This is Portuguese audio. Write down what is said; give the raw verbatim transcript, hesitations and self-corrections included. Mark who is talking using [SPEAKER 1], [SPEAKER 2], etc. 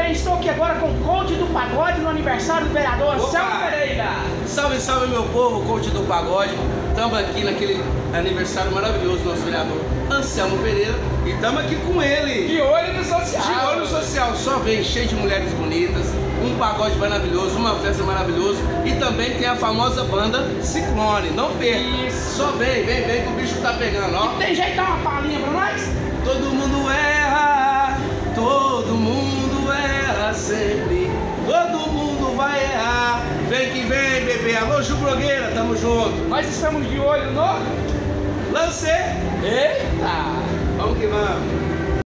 [SPEAKER 1] bem, estou aqui agora com o coach do pagode no aniversário do vereador Anselmo Pereira.
[SPEAKER 2] Salve, salve meu povo, coach do pagode. Estamos aqui naquele aniversário maravilhoso do nosso vereador Anselmo Pereira. E estamos aqui com ele.
[SPEAKER 1] De olho no social.
[SPEAKER 2] De olho no social, só vem cheio de mulheres bonitas, um pagode maravilhoso, uma festa maravilhosa. E também tem a famosa banda Ciclone, não perca.
[SPEAKER 1] Isso.
[SPEAKER 2] Só vem, vem, vem que o bicho tá pegando, ó.
[SPEAKER 1] Tem jeito de dar uma palhinha pra nós?
[SPEAKER 2] Todo mundo erra, todo mundo erra sempre, todo mundo vai errar. Vem que vem, bebê. Alô, Ju Blogueira, tamo junto.
[SPEAKER 1] Nós estamos de olho no...
[SPEAKER 2] Lancei.
[SPEAKER 1] Eita!
[SPEAKER 2] Vamos que vamos.